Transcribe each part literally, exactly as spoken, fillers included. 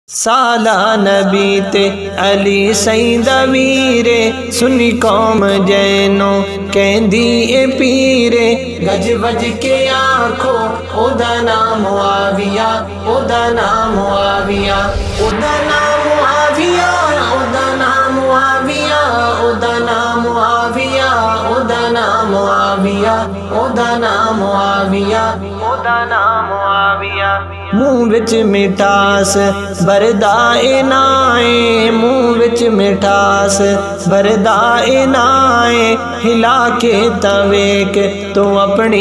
साला नबी ते अली सईंदा वीरे सुनी कौम जैनो कहंदी ए पीरे गज वज के आखो ओदा नाम मुआविया ओदा नाम मुआविया ओदा नाम मुआविया ओदा नाम मुआविया ओदा नाम मुआविया ओदा नाम मुआविया ओदा नाम मुआविया ओदा नाम मुआविया मुँह विच मिठास भरदा इनाए मुँह विच मिठास भरदा इनाए हिला के तवेक तो अपनी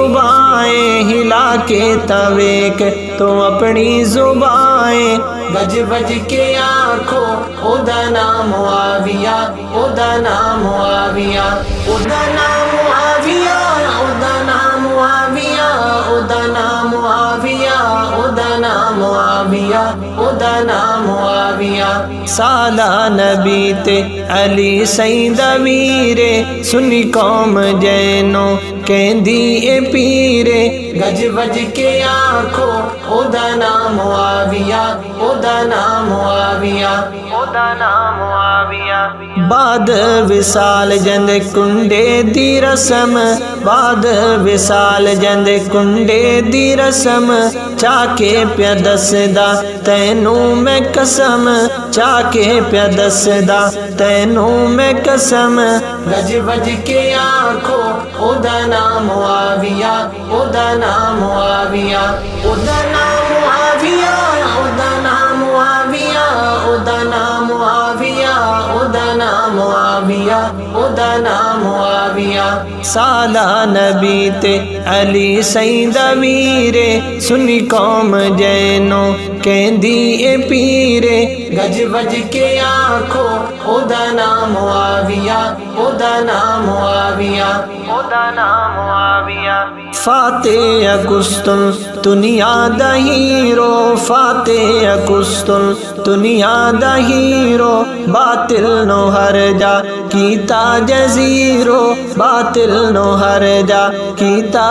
जुबाएं हिला के तवेक तो अपनी जुबाएं गज वज के आखो ओदा नाम मुआविया ओदा नाम मुआविया ओदा नाम मुआविया ओदा नाम मुआविया ओदा नाम मुआविया ओदा नाम मुआविया ओदा नाम मुआविया साला नबी ते अली सईंदा वीरे सुनी कौम जैनो कहंदी ए पीरे गज वज के आखो ओदा नाम मुआविया ओदा नाम मुआविया ओदा नाम मुआविया बाद विसाल जंद कुंडे दी रसम बाद विसाल जंद कुंडे दी रसम चाके प्या दसदा तैनू मैं कसम चाके प्या दसदा तैनू मैं कसम गज वज के आखो ओदा नाम मुआविया ओदा नाम मुआविया ओदा नाम मुआविया ओदा नाम मुआविया ओदा नाम मुआविया ओदा नाम मुआविया ओदा नाम मुआविया साला नबी ते अली सईंदा वीरे सुनी कौम जैनो कहंदी ए पीरे गज वज के आखो ओदा नाम मुआविया ओदा नाम मुआविया ओदा नाम मुआविया फातेह कुस्तुल दुनिया दा हीरो फातेह कुस्तुल दुनिया दा हीरो बातिल नो हर जा कीता जजीरो बातिल नो हर जा कीता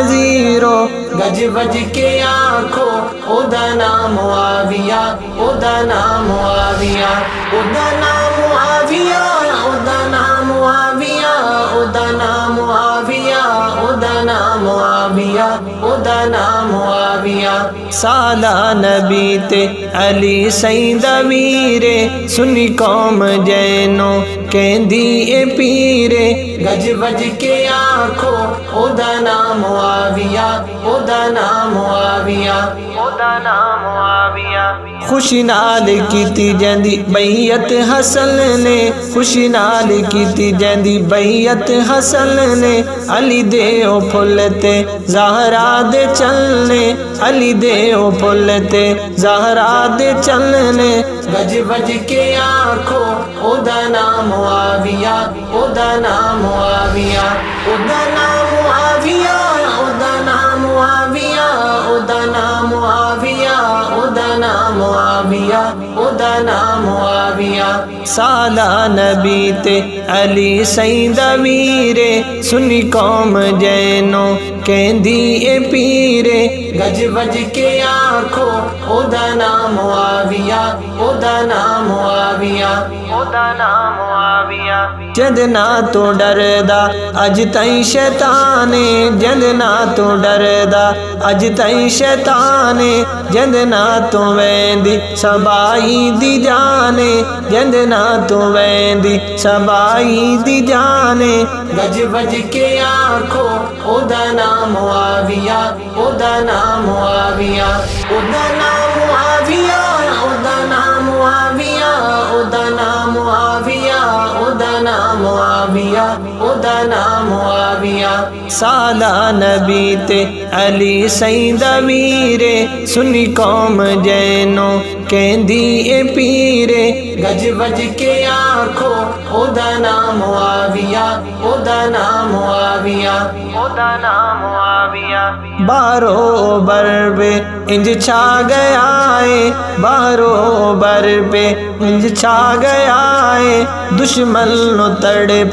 जजीरो गज वज के आखो ओदा नाम मुआविया ओदा नाम मुआविया ओदा नाम मुआविया ओदा नाम मुआविया ओदा नाम मुआविया ओदा नाम मुआविया ओदा नाम मुआविया साला नबी ते अली सईंदा वीरे सुनी कौम जैनो कहंदी ए पीरे गज वज के आखो ओदा नाम मुआविया ओदा नाम मुआविया ओदा नाम मुआविया खुशी नाल कीती जंदी बैयत हसन ने खुशी नाल कीती जंदी बैयत हसन ने अली दे ओ फुल ते ज़हरा दे चलने अली दे ओ फुल ते ज़हरा दे चलने गज वज के आखो ओदा नाम मुआविया ओदा नाम मुआविया ओदा नाम मुआविया ओदा नाम मुआविया ओदा नाम मुआविया ओदा नाम मुआविया ओदा नाम मुआविया साला नबी ते अली सईंदा वीरे सुनी कौम जैनो कहंदी ए पीरे गज वज के आखो ओदा नाम मुआविया ओदा नाम मुआविया ओदा नाम मुआविया जद ना तो डरदा अज ताईं शैताने जद ना तो डरदा अज ताईं शैताने जद ना तो वेंदी सबाई दी जाने जद ना तो वेंदी सबाई दी जाने गज वज के आखो ओदा नाम मुआविया ओदा नाम मुआविया ओदा नाम मुआविया ओदा नाम मुआविया ओदा नाम मुआविया ओदा नाम मुआविया ओदा नाम मुआविया साला नबी ते अली सईंदा वीरे सुनी कौम जैनो कहंदी ए पीरे गज वज के आखो ओदा नाम मुआविया ओदा नाम मुआविया ओदा नाम मुआविया बारो बरबे इंज छा गया है बारो बरबे इंज छा गया है दुश्मन नो तड़पा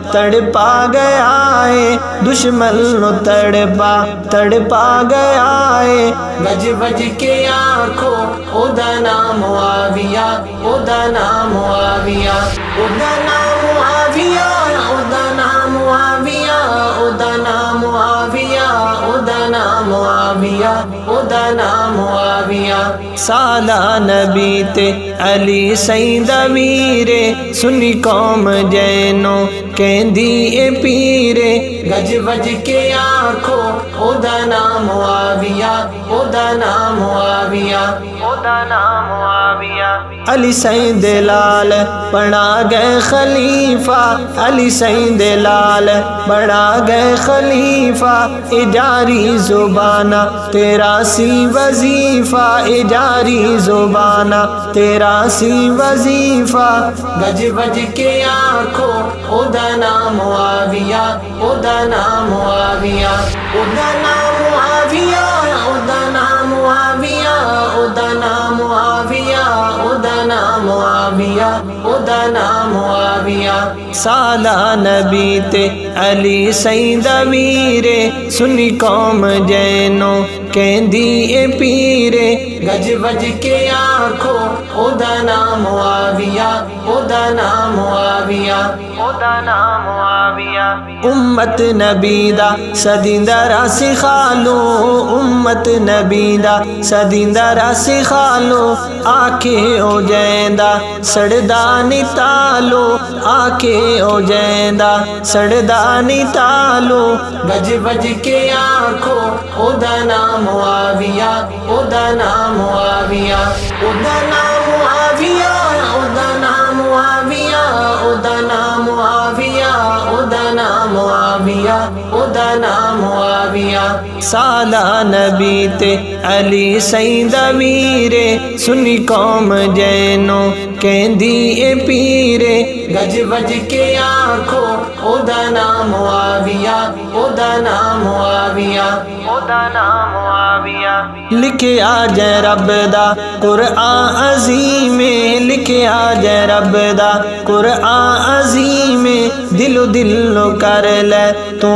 तड़पा गया है, दुश्मन नो तड़पा तड़पा गया है। गज वज के आखो ओदा नाम मुआविया, ओदा नाम मुआविया, ओदा नाम मुआविया, ओदा नाम मुआविया, ओदा नाम मुआविया, ओदा नाम मुआविया, ओदा नाम मुआविया। साला नबी ते अली सईदा वीरे, सुनी कौम जैनो कहंदी ए पीरे। गज वज के आखो ओदा नाम मुआविया, ओदा नाम मुआविया, ओदा नाम मुआविया। अली सईद लाल बना गए खलीफा, अली सईद लाल बना गए खलीफा। इजारी जुबाना तेरा सी वजीफा, इजारी जुबाना तेरा सी वजीफा। गज वज के आखो ओदा नाम मुआविया, ओदा नाम मुआविया, ओदा नाम मुआविया, ओदा नाम मुआविया, ओदा नाम मुआविया, ओदा नाम मुआविया, ओदा नाम मुआविया। साला नबी ते अली सईदा वीरे, सुनी कौम जैनो कहंदी ए पीरे। गज वज के आखो ओदा नाम मुआविया, ओदा नाम मुआविया, ओदा नाम मुआविया। उम्मत नबीदा सदिंदा रासी खालो, उम्मत नबीदा सदिंदा रासी खालो। आखे ओ जैंदा सड़दा नितालो, आखे ओ जैंदा सड़दा नितालो। गज वज के आखो ओदा नाम मुआविया, ओदा नाम मुआविया, ओदा नाम मुआविया, ओदा नाम मुआविया, ओदा नाम मुआविया, ओदा नाम मुआविया, ओदा नाम मुआविया। साला नबी ते अली सईदा वीरे, सुनी कौम जैनो कहंदी ए पीरे। गज वज के आखो ओदा नाम मुआविया, ओदा नाम मुआविया, ओदा नाम मुआविया। लिखे आ जय रब दा कुरआन अज़ीम, लिखे आ जय रब दा कुरआन अज़ीम। दिलो दिलो कर ले तू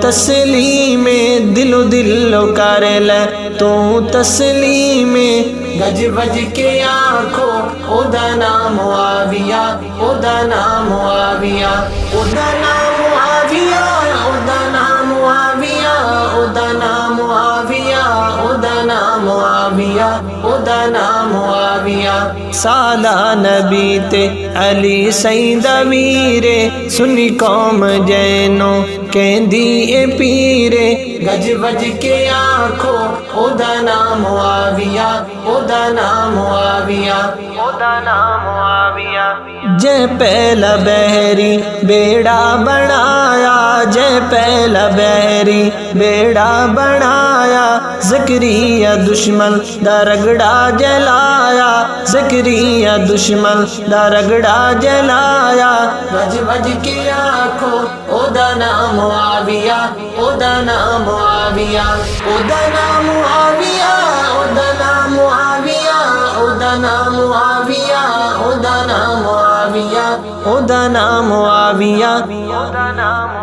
तस्लीम, दिलो दिलो कर ले तू तस्लीम। गज वज के आखो ओदा नाम मुआविया, ओदा नाम मुआविया, ओदा नाम मुआविया, ओदा नाम मुआविया, ओदा नाम मुआविया, ओदा नाम मुआविया, ओदा नाम मुआविया। साला नबी ते अली सईदा वीरे, सुनी कौम जैनो कहंदी ए पीरे। गज वज के आखो ओदा नाम मुआविया, ओदा नाम मुआविया, ओदा नाम मुआविया। जय पहला बहरी बेड़ा बनाया, जय पहला बहरी बेड़ा बनाया। ज़करिया दुश्मन दा रगड़ा जलाया, ज़करिया दुश्मन दा रगड़ा जलाया। गज वज के आखो ओदा नाम मुआविया, ओदा नाम मुआविया, ओदा नाम मुआविया, ओदा नाम मुआविया, ओदा नाम मुआविया, ओदा नाम मुआविया, ओदा नाम मुआविया, ओदा नाम